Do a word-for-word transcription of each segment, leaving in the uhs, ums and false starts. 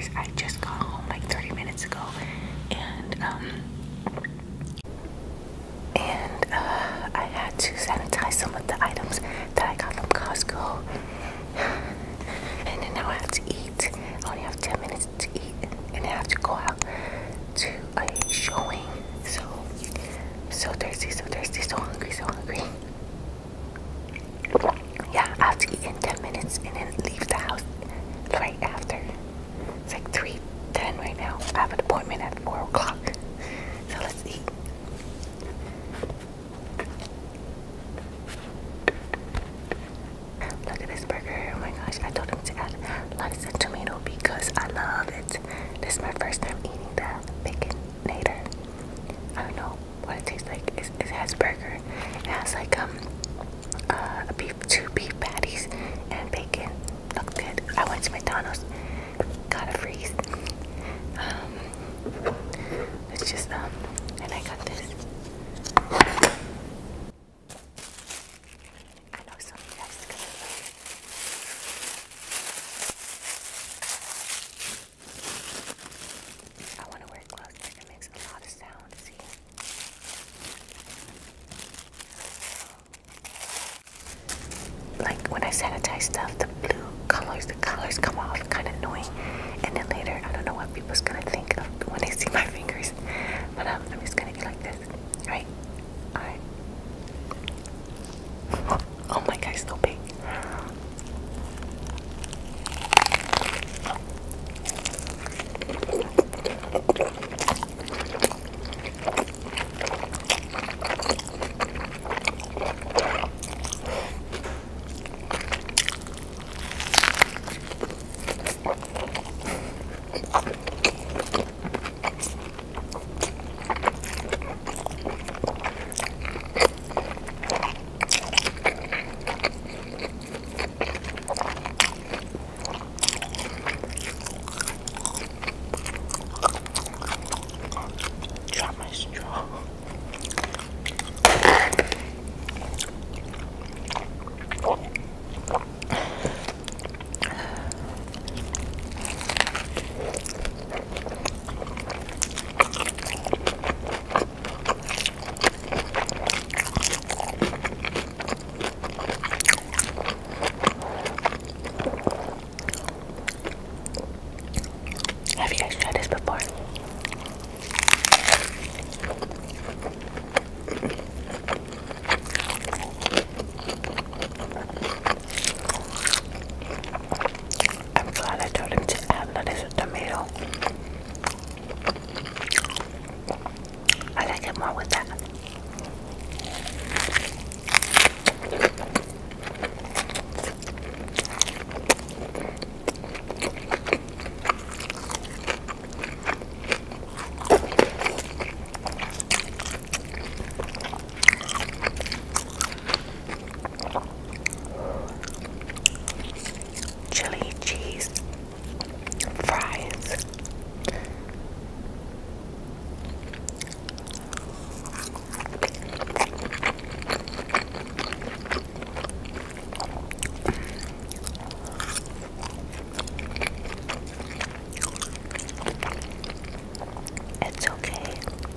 fingers. I just got home like thirty minutes ago, and um, and uh, I had to sanitize some of the items that I got from Costco. And then now I have to eat. I only have ten minutes to eat, and then I have to go out to a showing. So, so thirsty, so thirsty, so hungry, so hungry. Yeah, I have to eat in ten minutes and then leave the house right after. It's like three ten right now. I have an appointment at four o'clock. So let's eat. Look at this burger. Oh my gosh, I told him to add lettuce and tomato because I love it. This is my first time eating the Baconator. I don't know what it tastes like. It's, it has burger. It has like um uh, a beef, two beef patties and bacon. Look good. I went to McDonald's. Got a freeze. Um, it's just um, and I got this. I know some of you guys is gonna love it. I want to wear gloves because it makes a lot of sound. See? Like when I sanitize stuff, the blue colors, the colors come off kind of annoying. And then later, I don't know what people's gonna think of when they see my fingers. But um, I'm just gonna eat like this, right? Alright. Oh my god, it's so big. Drop my straw. Have you guys tried this before? I'm glad I told him to add lettuce and tomato. I like it more with that. Chili cheese fries. It's okay.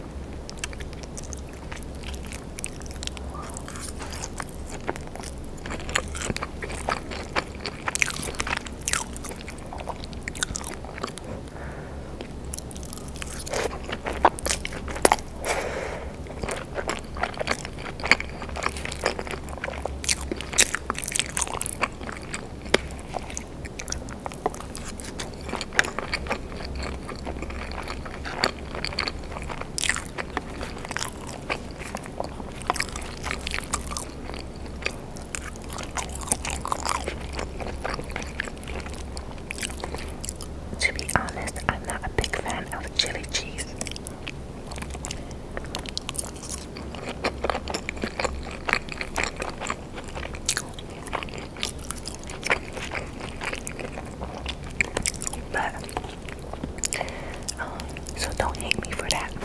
To be honest, I'm not a big fan of chili cheese. But, um, so don't hate me for that.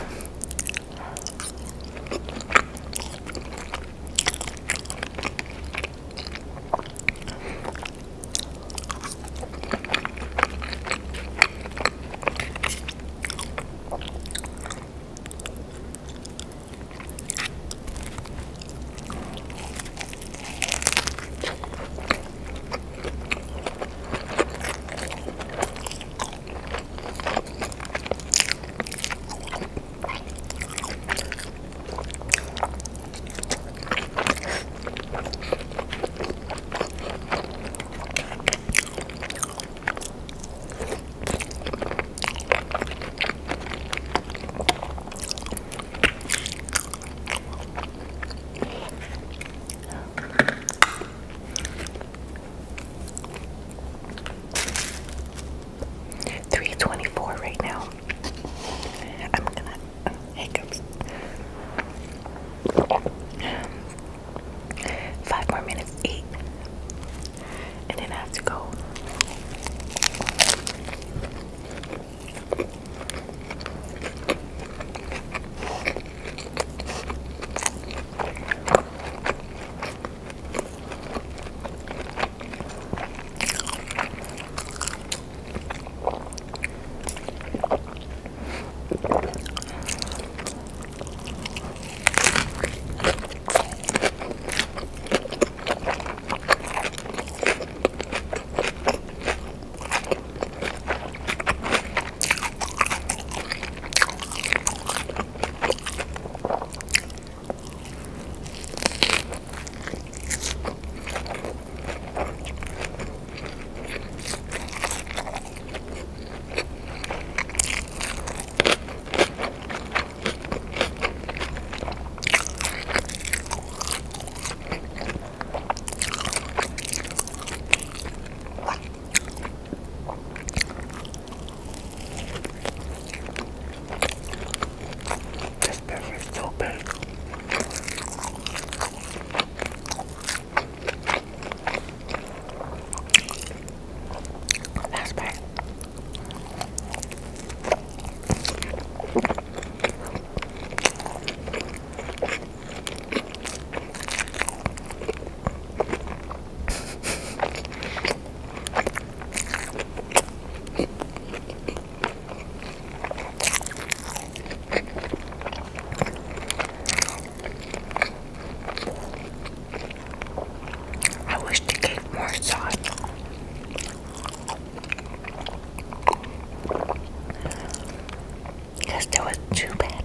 yes, there was two bad.